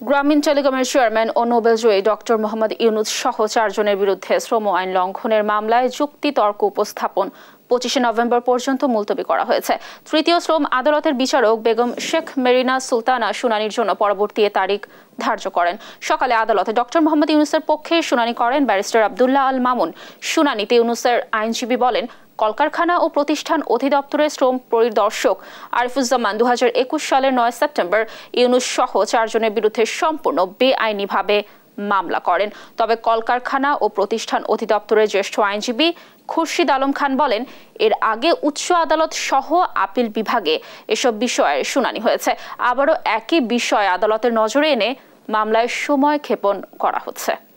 গ্রামীণ টেলিকমের চেয়ারম্যান ও নোবেলজয়ী ডক্টর মোহাম্মদ ইউনুস সহ 4 জনের বিরুদ্ধে শ্রম আইন লঙ্ঘনের মামলায় যুক্তিতর্ক উপস্থাপন 25 নভেম্বর পর্যন্ত মুলতবি করা হয়েছে। তৃতীয় শ্রম আদালতের বিচারক বেগম শেখ মেরিনা সুলতানা শুনানির জন্য পরবর্তী তারিখ ধার্য করেন। সকালে আদালতে ডক্টর মোহাম্মদ ইউনুসের পক্ষে শুনানি করেন ব্যারিস্টার আব্দুল্লাহ আল মামুন। শুনানিতে ইউনুসের আইনজীবী বলেন, কলকারখানা ও প্রতিষ্ঠান অধিদপ্তরের শ্রম পরিদর্শক আরিফুজ্জামান 2021 সালের 9 সেপ্টেম্বর ইউনুস সহ 4 জনের বিরুদ্ধে সম্পূর্ণ বেআইনিভাবে মামলা করেন। তবে কলকারখানা ও প্রতিষ্ঠান অধিদপ্তরের জ্যেষ্ঠ আইনজীবী খুরশিদ আলম খান বলেন, এর আগে উচ্চ আদালত সহ আপিল বিভাগে এসব বিষয়ের শুনানি হয়েছে। আবারও একই বিষয় আদালতের নজরে এনে মামলায় সময় ক্ষেপণ করা হচ্ছে।